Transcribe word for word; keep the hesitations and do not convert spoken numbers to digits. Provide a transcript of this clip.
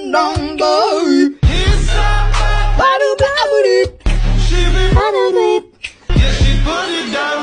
dong boy. Bada bada bada. She be bada bada. Yeah, she put it down.